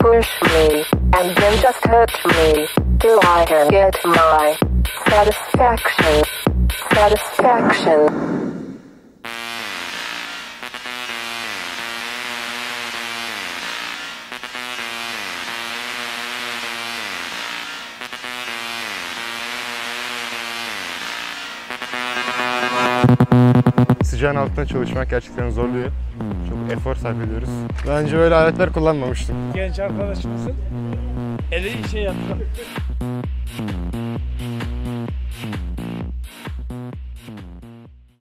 push me, and then just hurt me, till I can get my satisfaction. Satisfaction. Sıcağın altında çalışmak gerçekten zorluyor. Çok efor sarf ediyoruz. Daha önce böyle aletler kullanmamıştım. Genç arkadaşımızın eli şey yaptı.